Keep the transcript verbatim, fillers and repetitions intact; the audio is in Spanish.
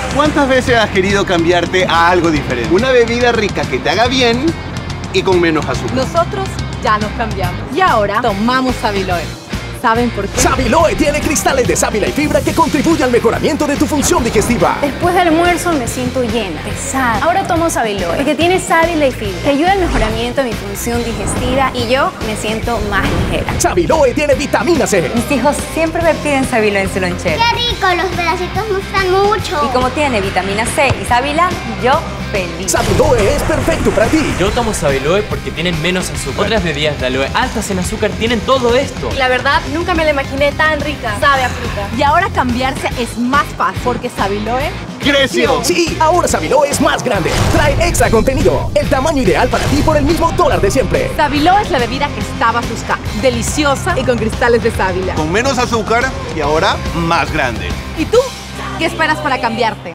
¿Cuántas veces has querido cambiarte a algo diferente? Una bebida rica que te haga bien y con menos azúcar. Nosotros ya nos cambiamos y ahora tomamos Sabiloe. ¿Saben por qué? Sabiloe tiene cristales de sábila y fibra que contribuyen al mejoramiento de tu función digestiva. Después del almuerzo me siento llena, pesada. Ahora tomo Sabiloe porque tiene sábila y fibra que ayuda al mejoramiento de mi función digestiva y yo me siento más ligera. Sabiloe tiene vitamina C. Mis hijos siempre me piden Sabiloe en su lonchera. ¡Qué rico! Los pedacitos me gustan mucho. Y como tiene vitamina C y sábila, yo feliz. Sabiloe es perfecto para ti. Yo tomo Sabiloe porque tienen menos azúcar. Otras bebidas de aloe altas en azúcar tienen todo esto. La verdad, nunca me la imaginé tan rica. Sabe a fruta. Y ahora cambiarse es más fácil porque Sabiloe ¡creció! Sí, ahora Sabiloe es más grande. Trae extra contenido. El tamaño ideal para ti por el mismo dólar de siempre. Sabiloe es la bebida que estabas buscando. Deliciosa y con cristales de sábila. Con menos azúcar y ahora más grande. ¿Y tú? ¿Qué esperas para cambiarte?